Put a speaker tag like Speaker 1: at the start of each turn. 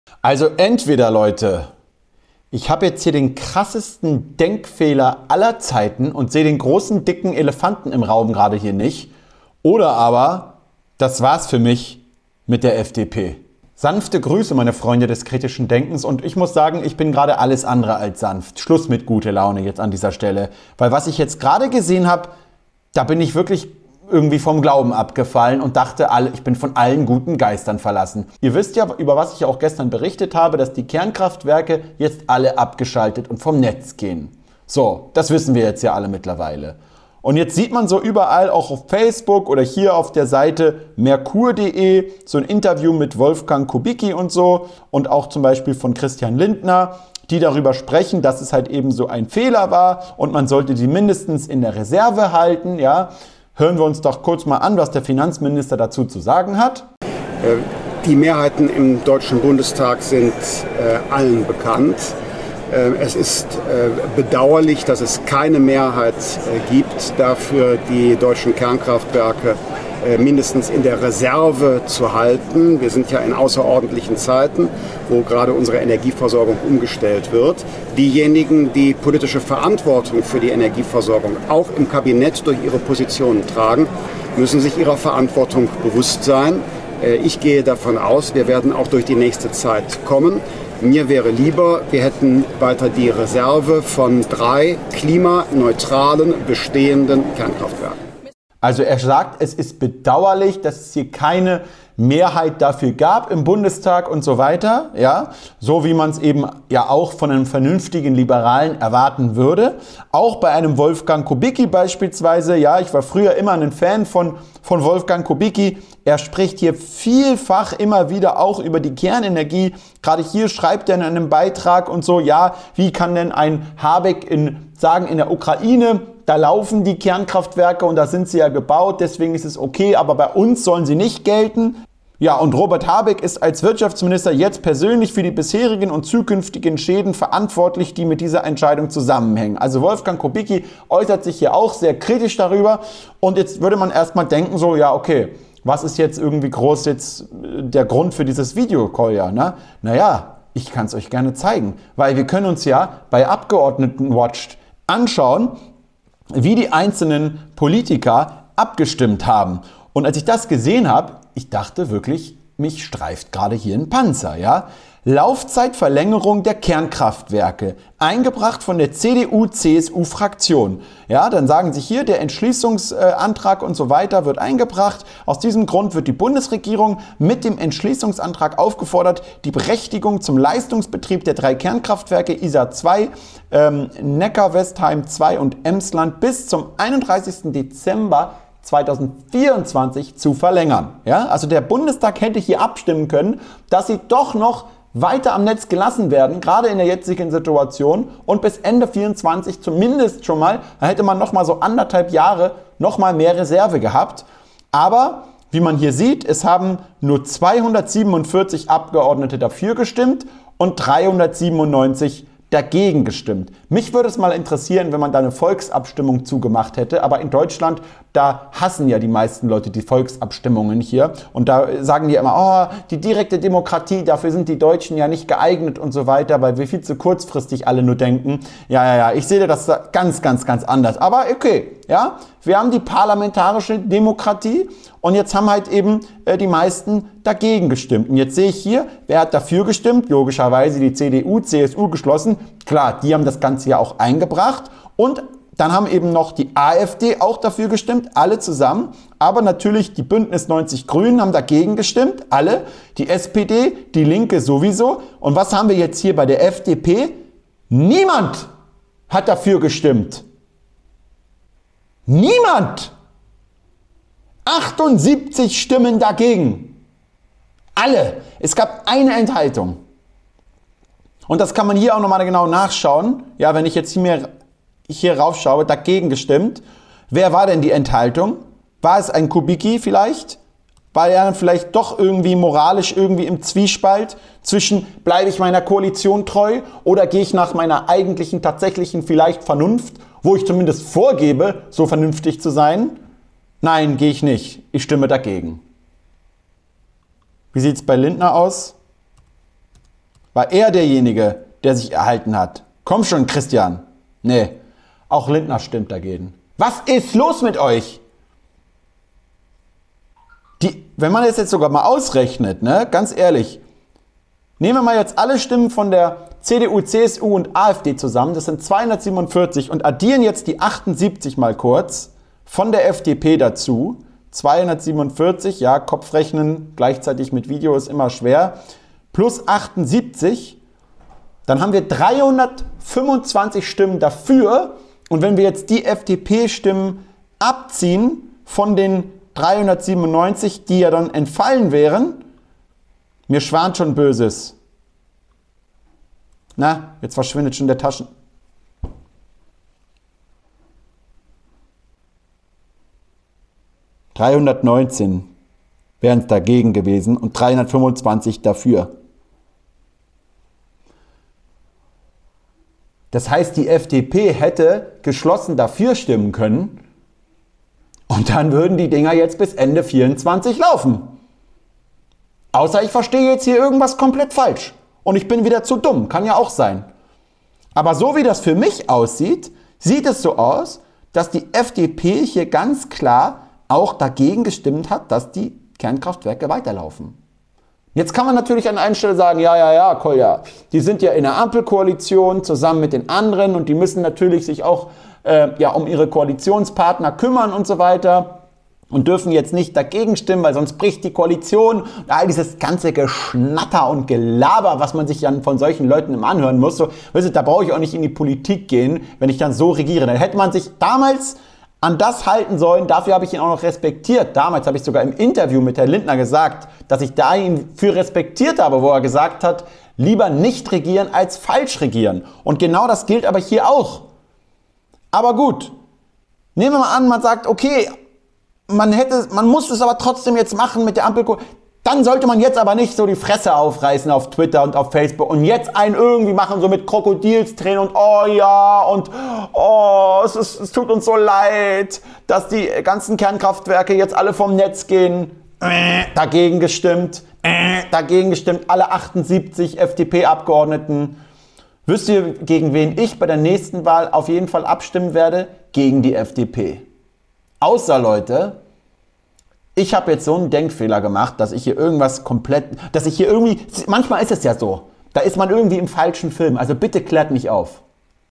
Speaker 1: Also entweder, Leute, ich habe jetzt hier den krassesten Denkfehler aller Zeiten und sehe den großen, dicken Elefanten im Raum gerade hier nicht. Oder aber, das war's für mich mit der FDP. Sanfte Grüße, meine Freunde des kritischen Denkens. Und ich muss sagen, ich bin gerade alles andere als sanft. Schluss mit gute Laune jetzt an dieser Stelle. Weil was ich jetzt gerade gesehen habe, da bin ich wirklich irgendwie vom Glauben abgefallen und dachte, ich bin von allen guten Geistern verlassen. Ihr wisst ja, über was ich ja auch gestern berichtet habe, dass die Kernkraftwerke jetzt alle abgeschaltet und vom Netz gehen. So, das wissen wir jetzt ja alle mittlerweile. Und jetzt sieht man so überall, auch auf Facebook oder hier auf der Seite merkur.de, so ein Interview mit Wolfgang Kubicki und so und auch zum Beispiel von Christian Lindner, die darüber sprechen, dass es halt eben so ein Fehler war und man sollte die mindestens in der Reserve halten, ja. Hören wir uns doch kurz mal an, was der Finanzminister dazu zu sagen hat.
Speaker 2: Die Mehrheiten im Deutschen Bundestag sind allen bekannt. Es ist bedauerlich, dass es keine Mehrheit gibt, dafür die deutschen Kernkraftwerke mindestens in der Reserve zu halten. Wir sind ja in außerordentlichen Zeiten, wo gerade unsere Energieversorgung umgestellt wird. Diejenigen, die politische Verantwortung für die Energieversorgung auch im Kabinett durch ihre Positionen tragen, müssen sich ihrer Verantwortung bewusst sein. Ich gehe davon aus, wir werden auch durch die nächste Zeit kommen. Mir wäre lieber, wir hätten weiter die Reserve von 3 klimaneutralen bestehenden Kernkraftwerken.
Speaker 1: Also er sagt, es ist bedauerlich, dass es hier keine Mehrheit dafür gab im Bundestag und so weiter, ja, so wie man es eben ja auch von einem vernünftigen Liberalen erwarten würde. Auch bei einem Wolfgang Kubicki beispielsweise, ja, ich war früher immer ein Fan von Wolfgang Kubicki. Er spricht hier vielfach immer wieder auch über die Kernenergie. Gerade hier schreibt er in einem Beitrag und so, ja, wie kann denn ein Habeck in der Ukraine, da laufen die Kernkraftwerke und da sind sie ja gebaut, deswegen ist es okay, aber bei uns sollen sie nicht gelten. Ja, und Robert Habeck ist als Wirtschaftsminister jetzt persönlich für die bisherigen und zukünftigen Schäden verantwortlich, die mit dieser Entscheidung zusammenhängen. Also Wolfgang Kubicki äußert sich hier auch sehr kritisch darüber und jetzt würde man erstmal denken so, ja okay, was ist jetzt irgendwie groß jetzt der Grund für dieses Videocall, ja, ne? Naja, ich kann es euch gerne zeigen, weil wir können uns ja bei Abgeordnetenwatch anschauen, wie die einzelnen Politiker abgestimmt haben. Und als ich das gesehen habe, ich dachte wirklich, mich streift gerade hier ein Panzer, ja? Laufzeitverlängerung der Kernkraftwerke, eingebracht von der CDU-CSU-Fraktion. Ja, dann sagen sie hier, der Entschließungsantrag und so weiter wird eingebracht. Aus diesem Grund wird die Bundesregierung mit dem Entschließungsantrag aufgefordert, die Berechtigung zum Leistungsbetrieb der 3 Kernkraftwerke Isar 2, Neckar-Westheim 2 und Emsland bis zum 31. Dezember 2024 zu verlängern. Ja, also der Bundestag hätte hier abstimmen können, dass sie doch noch weiter am Netz gelassen werden, gerade in der jetzigen Situation und bis Ende 2024 zumindest schon mal, da hätte man noch mal so 1,5 Jahre noch mal mehr Reserve gehabt. Aber wie man hier sieht, es haben nur 247 Abgeordnete dafür gestimmt und 397 dagegen gestimmt. Mich würde es mal interessieren, wenn man da eine Volksabstimmung zugemacht hätte, aber in Deutschland, da hassen ja die meisten Leute die Volksabstimmungen hier und da sagen die immer, oh, die direkte Demokratie, dafür sind die Deutschen ja nicht geeignet und so weiter, weil wir viel zu kurzfristig alle nur denken. Ja, ich sehe das ganz, ganz, ganz anders. Aber okay, ja, wir haben die parlamentarische Demokratie und jetzt haben halt eben die meisten dagegen gestimmt. Und jetzt sehe ich hier, wer hat dafür gestimmt? Logischerweise die CDU, CSU geschlossen. Klar, die haben das Ganze ja auch eingebracht und dann haben eben noch die AfD auch dafür gestimmt, alle zusammen. Aber natürlich die Bündnis 90 Grünen haben dagegen gestimmt, alle. Die SPD, die Linke sowieso. Und was haben wir jetzt hier bei der FDP? Niemand hat dafür gestimmt. Niemand! 78 Stimmen dagegen. Alle. Es gab eine Enthaltung. Und das kann man hier auch nochmal genau nachschauen. Ja, wenn ich jetzt hier raufschaue, dagegen gestimmt. Wer war denn die Enthaltung? War es ein Kubicki vielleicht? War er dann vielleicht doch irgendwie moralisch irgendwie im Zwiespalt zwischen bleibe ich meiner Koalition treu oder gehe ich nach meiner eigentlichen, tatsächlichen vielleicht Vernunft, wo ich zumindest vorgebe, so vernünftig zu sein? Nein, gehe ich nicht. Ich stimme dagegen. Wie sieht es bei Lindner aus? War er derjenige, der sich erhalten hat? Komm schon, Christian. Nee, auch Lindner stimmt dagegen. Was ist los mit euch? Wenn man das jetzt sogar mal ausrechnet, ne, ganz ehrlich, nehmen wir mal jetzt alle Stimmen von der CDU, CSU und AfD zusammen, das sind 247 und addieren jetzt die 78 mal kurz von der FDP dazu. 247, ja, Kopfrechnen gleichzeitig mit Video ist immer schwer, plus 78, dann haben wir 325 Stimmen dafür. Und wenn wir jetzt die FDP-Stimmen abziehen von den 397, die ja dann entfallen wären, mir schwant schon Böses. Na, jetzt verschwindet schon der Taschen. ...319 wären es dagegen gewesen und 325 dafür. Das heißt, die FDP hätte geschlossen dafür stimmen können und dann würden die Dinger jetzt bis Ende 24 laufen. Außer ich verstehe jetzt hier irgendwas komplett falsch und ich bin wieder zu dumm, kann ja auch sein. Aber so wie das für mich aussieht, sieht es so aus, dass die FDP hier ganz klar auch dagegen gestimmt hat, dass die Kernkraftwerke weiterlaufen. Jetzt kann man natürlich an einer Stelle sagen, ja, Kolja, die sind ja in der Ampelkoalition zusammen mit den anderen und die müssen natürlich sich auch um ihre Koalitionspartner kümmern und so weiter und dürfen jetzt nicht dagegen stimmen, weil sonst bricht die Koalition. Und all dieses ganze Geschnatter und Gelaber, was man sich dann von solchen Leuten immer anhören muss, so, weißt du, da brauche ich auch nicht in die Politik gehen, wenn ich dann so regiere. Dann hätte man sich damals an das halten sollen, dafür habe ich ihn auch noch respektiert. Damals habe ich sogar im Interview mit Herrn Lindner gesagt, dass ich da ihn für respektiert habe, wo er gesagt hat, lieber nicht regieren als falsch regieren. Und genau das gilt aber hier auch. Aber gut, nehmen wir mal an, man sagt, okay, man muss es aber trotzdem jetzt machen mit der Ampelkoalition. Dann sollte man jetzt aber nicht so die Fresse aufreißen auf Twitter und auf Facebook und jetzt einen irgendwie machen, so mit Krokodilstränen und oh ja und oh, es tut uns so leid, dass die ganzen Kernkraftwerke jetzt alle vom Netz gehen. Dagegen gestimmt, alle 78 FDP-Abgeordneten. Wisst ihr, gegen wen ich bei der nächsten Wahl auf jeden Fall abstimmen werde? Gegen die FDP. Außer, Leute, ich habe jetzt so einen Denkfehler gemacht, dass ich hier irgendwas manchmal ist es ja so, da ist man irgendwie im falschen Film, also bitte klärt mich auf.